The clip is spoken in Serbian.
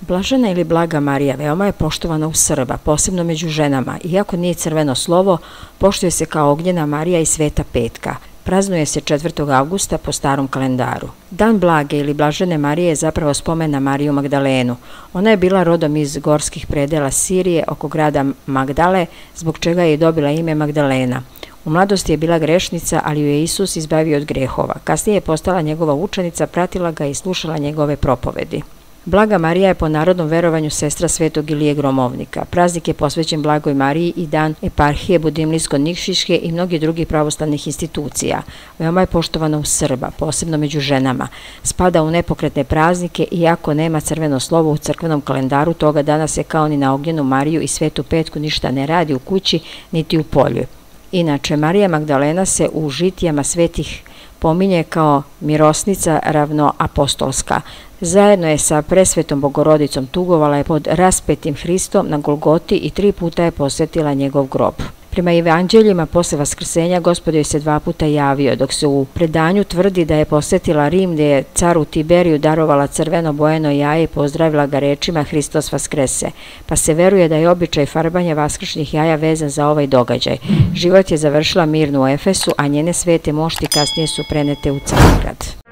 Blažena ili blaga Marija veoma je poštovana u Srba, posebno među ženama. Iako nije crveno slovo, poštuje se kao ognjena Marija i Sveta Petka. Praznuje se 4. avgusta po starom kalendaru. Dan blage ili blažene Marije je zapravo spomen na Mariju Magdalenu. Ona je bila rodom iz gorskih predela Sirije oko grada Magdale, zbog čega je i dobila ime Magdalena. U mladosti je bila grešnica, ali ju je Isus izbavio od grehova. Kasnije je postala njegova učenica, pratila ga i slušala njegove propovedi. Blaga Marija je po narodnom verovanju sestra Svetog Ilije Gromovnika. Praznik je posvećen Blagoj Mariji i dan eparhije Budimlivsko-Nikšiške i mnogih drugih pravoslavnih institucija. Veoma je poštovana u Srba, posebno među ženama. Spada u nepokretne praznike, iako nema crveno slovo u crkvenom kalendaru, toga dana se kao ni na ognjenu Mariju i Svetu Petku ništa ne radi u kući niti u polju. Inače, Marija Magdalena se u žitijama svetih pominje kao mirosnica ravnoapostolska. Zajedno je sa presvetom Bogorodicom tugovala je pod raspetim Hristom na Golgoti i 3 puta je posjetila njegov grob. Prema evanđeljima posle vaskrsenja Gospod joj se 2 puta javio, dok se u predanju tvrdi da je posjetila Rim gdje je caru Tiberiju darovala crveno bojeno jaje i pozdravila ga rečima Hristos vaskrese, pa se veruje da je običaj farbanja vaskršnjih jaja vezan za ovaj događaj. Život je završila mirno u Efesu, a njene svete mošti kasnije su prenete u Cargrad.